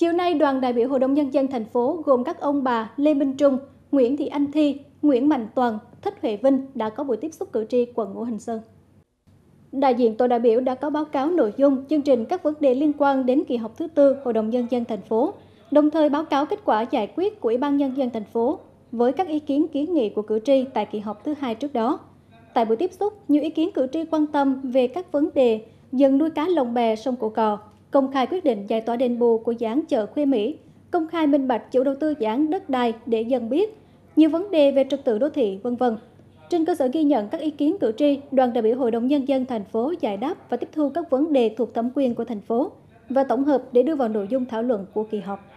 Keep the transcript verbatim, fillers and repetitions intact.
Chiều nay, đoàn đại biểu Hội đồng Nhân dân thành phố gồm các ông bà Lê Minh Trung, Nguyễn Thị Anh Thi, Nguyễn Mạnh Toàn, Thích Huệ Vinh đã có buổi tiếp xúc cử tri quận Ngũ Hành Sơn. Đại diện tổ đại biểu đã có báo cáo nội dung chương trình các vấn đề liên quan đến kỳ họp thứ tư Hội đồng Nhân dân thành phố, đồng thời báo cáo kết quả giải quyết của Ủy ban Nhân dân thành phố với các ý kiến kiến nghị của cử tri tại kỳ họp thứ hai trước đó. Tại buổi tiếp xúc, nhiều ý kiến cử tri quan tâm về các vấn đề dần nuôi cá lồng bè sông Cổ Cò, công khai quyết định giải tỏa đền bù của dự án chợ Khuê Mỹ, công khai minh bạch chủ đầu tư dự án đất đai để dân biết, nhiều vấn đề về trật tự đô thị, vân vân. Trên cơ sở ghi nhận các ý kiến cử tri, đoàn đại biểu Hội đồng Nhân dân thành phố giải đáp và tiếp thu các vấn đề thuộc thẩm quyền của thành phố và tổng hợp để đưa vào nội dung thảo luận của kỳ họp.